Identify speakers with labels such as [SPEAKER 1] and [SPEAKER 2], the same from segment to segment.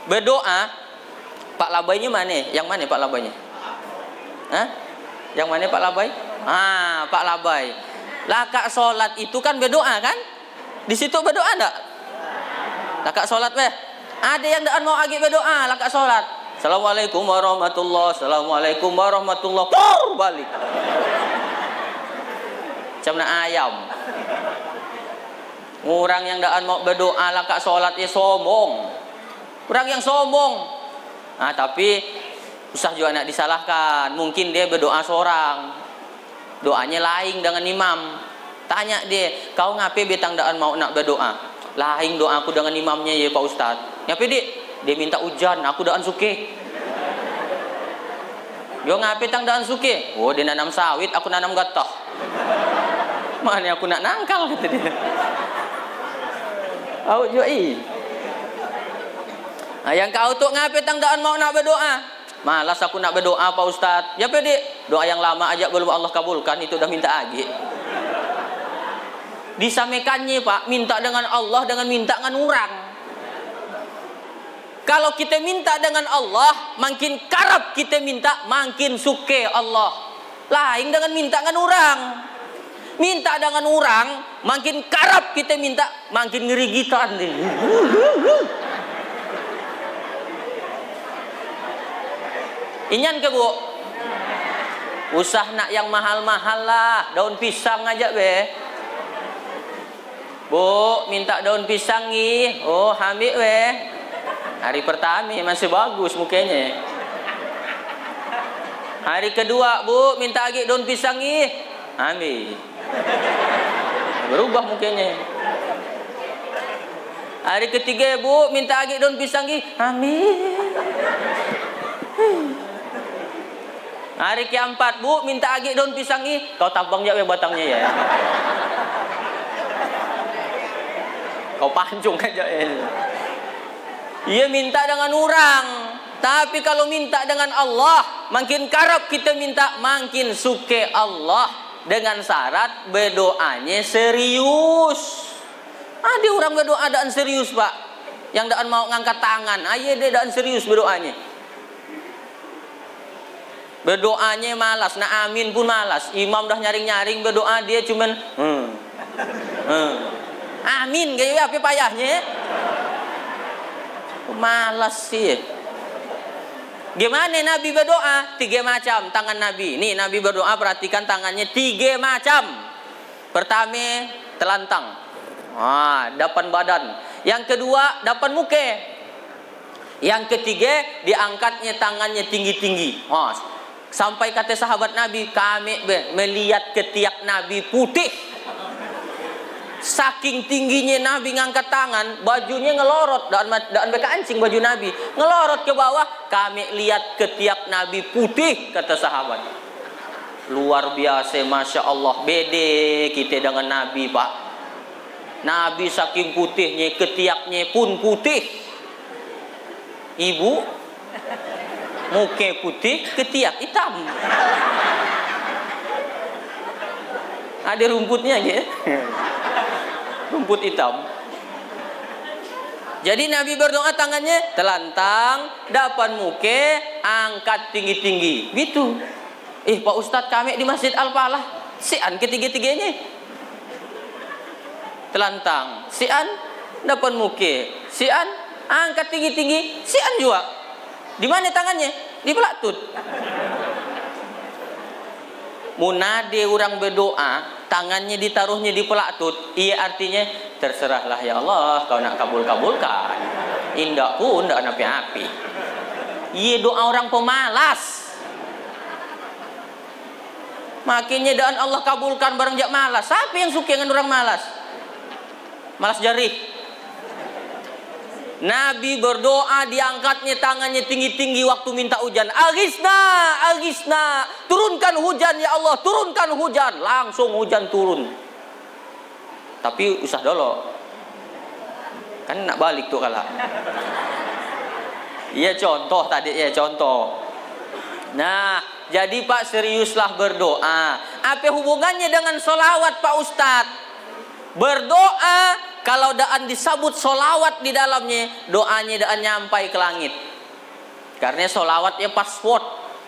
[SPEAKER 1] berdoa. Pak Labainya mana? Yang mana Pak Labainya? Hah? Yang mana Pak Labai? Pak Labai. Lakak sholat itu kan berdoa kan? Di situ berdoa enggak? Lakak sholat weh. Ada yang dak mau agi berdoa lakak sholat. Assalamualaikum warahmatullahi. Assalamualaikum warahmatullahi. Balik. Macam nak ayam. Orang yang dak mau berdoa lakak sholat ya sombong. Orang yang sombong. Tapi usah juga nak disalahkan. Mungkin dia berdoa seorang. Doanya lain dengan imam. Tanya dia, kau ngapain betang daan mau nak berdoa? Lain doa aku dengan imamnya ya Pak Ustaz. Ngapain dia? Dia minta hujan, aku daan suke. Dia ngapain tang daan suke? Oh dia nanam sawit, aku nanam gatah. Mana aku nak nangkal kata dia. Awak joi. Yang kau tu ngapain tang daan mau nak berdoa? Malas aku nak berdoa Pak Ustaz. Ya pede, doa yang lama aja belum Allah kabulkan, itu udah minta lagi. Disamekannya Pak, minta dengan Allah dengan minta dengan orang. Kalau kita minta dengan Allah, makin karab kita minta, makin suke Allah. Lain dengan minta dengan orang. Minta dengan orang, makin karab kita minta, makin ngerigitan. Inyan ke Bu? Usah nak yang mahal-mahal lah. Daun pisang aja be. Bu, minta daun pisang nih. Oh, ambil be. Hari pertama masih bagus mukanya. Hari kedua, Bu, minta lagi daun pisang nih. Ambil. Berubah mukanya. Hari ketiga, Bu, minta lagi daun pisang nih. Ambil. Hari keempat, Bu, minta lagi daun pisang nih. Kau tabang ya batangnya ya. Kau pancung aja ya. Ia minta dengan orang. Tapi kalau minta dengan Allah, makin karab kita minta, makin suke Allah. Dengan syarat berdoanya serius. Ada orang berdoa daan serius Pak. Yang daan mau ngangkat tangan. Dia daan serius berdoanya. Berdoanya malas, nak amin pun malas. Imam dah nyaring-nyaring berdoa, dia cuman amin kayak apa payahnya? Malas sih. Gimana Nabi berdoa? 3 macam tangan Nabi. Nih Nabi berdoa, perhatikan tangannya 3 macam. Pertama telantang, depan badan. Yang kedua depan muka. Yang ketiga diangkatnya tangannya tinggi-tinggi. Sampai kata sahabat Nabi, kami melihat ketiak Nabi putih. Saking tingginya Nabi ngangkat tangan, bajunya ngelorot, dan bekancing baju Nabi ngelorot ke bawah. Kami lihat ketiak Nabi putih, kata sahabat. Luar biasa, Masya Allah. Beda kita dengan Nabi Pak. Nabi saking putihnya, ketiaknya pun putih. Ibu muka putih, ketiak hitam. Ada rumputnya gitu. Rumput hitam. Jadi Nabi berdoa tangannya telantang, depan muka, angkat tinggi-tinggi. Gitu. Pak Ustadz kami di Masjid Al-Falah, sian ketiga-tiganya. Telantang, sian, depan muka, sian, angkat tinggi-tinggi, sian juga. Di mana tangannya? Di pelatut. Munade orang berdoa, tangannya ditaruhnya di pelatut. Iya artinya terserahlah ya Allah, kau nak kabul-kabulkan. Indah pun tidak napi-api. Iya doa orang pemalas. Makinnya doa Allah kabulkan barang jak malas. Siapa yang suka dengan orang malas? Malas jarih. Nabi berdoa, diangkatnya tangannya tinggi-tinggi waktu minta hujan. Agisna, agisna, turunkan hujan ya Allah, turunkan hujan. Langsung hujan turun. Tapi usah dulu, kan nak balik tuh kalah. Iya contoh tadi ya contoh. Nah jadi Pak seriuslah berdoa. Apa hubungannya dengan sholawat Pak Ustadz? Berdoa Kalau daan disebut solawat di dalamnya, doanya daan nyampai ke langit. Karena solawatnya password.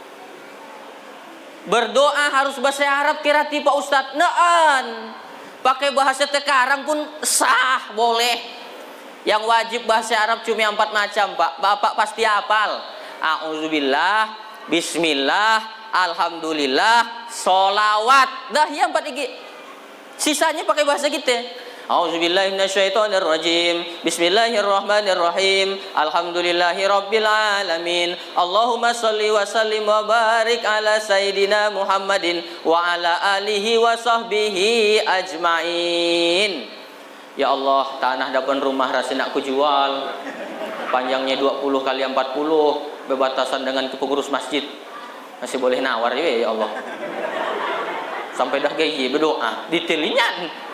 [SPEAKER 1] Berdoa harus bahasa Arab kira Pak Ustadz. Naan. Pakai bahasa sekarang pun sah, boleh. Yang wajib bahasa Arab cuma 4 macam, Pak. Bapak pasti hafal. A'udzubillah, bismillah, alhamdulillah, solawat. Dah yang 4 ini. Sisanya pakai bahasa kita. A'udzubillahi minasyaitonirrajim. Bismillahirrahmanirrahim. Alhamdulillahirabbil alamin. Allahumma shalli wa sallim wa barik ala sayidina Muhammadin wa ala alihi wa sahbihi ajmain. Ya Allah, tanah depan rumah rasanya aku jual. Panjangnya 20 kali 40, berbatasan dengan pengurus masjid. Masih boleh nawar ya Allah. Sampai dah gaya berdoa, ditelinyan.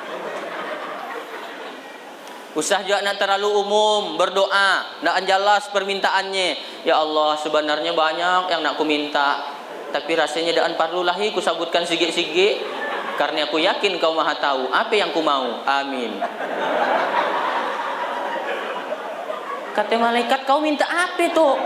[SPEAKER 1] Usah juga nak terlalu umum berdoa, nak jelas permintaannya. Ya Allah, sebenarnya banyak yang nak ku minta, tapi rasanya daan parlulahi ku sabutkan sigit-sigit, karena aku yakin kau maha tahu apa yang ku mau. Amin. Kata malaikat, kau minta apa tuh?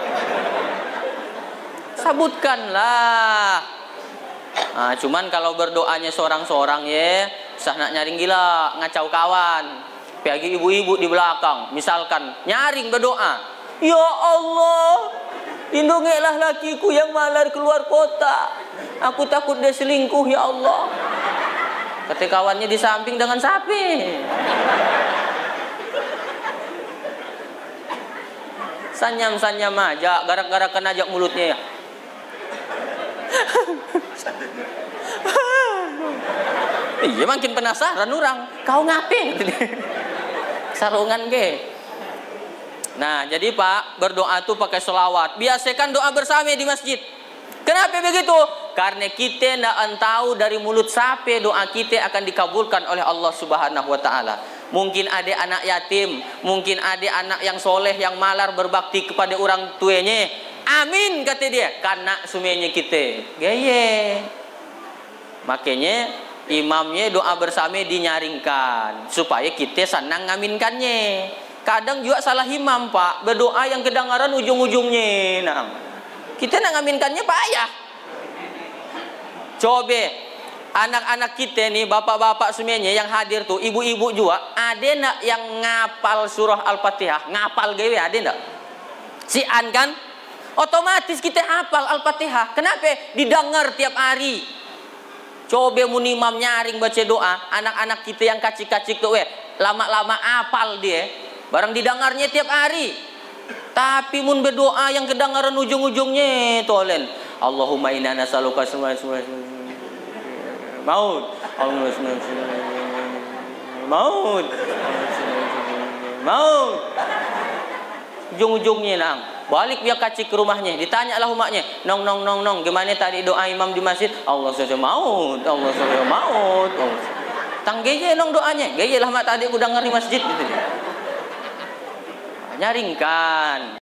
[SPEAKER 1] Sabutkanlah. Nah, cuman kalau berdoanya seorang-seorang ya, sah nak nyaring gila, ngacau kawan. Bagi ibu-ibu di belakang, misalkan nyaring berdoa, ya Allah, lindungilah lakiku yang malar keluar kota. Aku takut dia selingkuh, ya Allah. Kata kawannya di samping, dengan sapi. Sanyam-sanyam aja, gara-gara kena ajak mulutnya ya. Iya, makin penasaran orang. Kau ngapain? Sarungan ke. Nah, jadi Pak, berdoa tuh pakai selawat. Biasakan doa bersama di masjid. Kenapa begitu? Karena kita tidak tahu dari mulut siapa doa kita akan dikabulkan oleh Allah Subhanahu wa taala. Mungkin ada anak yatim, mungkin ada anak yang soleh yang malar berbakti kepada orang tuanya. Amin kata dia, karena semuanya kita. Gaya. Makanya imamnya doa bersama dinyaringkan supaya kita senang ngaminkannya. Kadang juga salah imam Pak, berdoa yang kedengaran ujung-ujungnya. Nah, kita nak ngaminkannya payah. Coba anak-anak kita nih, bapak-bapak semuanya yang hadir tuh, ibu-ibu juga, ada nak yang ngapal surah Al-Fatihah? Ngapal gawe ada ndak? Si An kan? Otomatis kita hafal Al-Fatihah. Kenapa? Didengar tiap hari. Coba mun imam nyaring baca doa, anak-anak kita yang kacik-kacik tuh lama-lama apal dia, barang didengarnya tiap hari. Tapi mun berdoa yang kedengaran ujung-ujungnya tolen. Allahumma inna nas'aluka maut. Maut. Maut. Ujung-ujungnya nang. Balik dia kacik ke rumahnya, ditanyalah umatnya, nong, gimana tadi doa imam di masjid? Allah SWT maut, Allah SWT maut. Tangganya nong doanya, gaya lah mak tadi aku dengar di masjid gitu. Nyaringkan.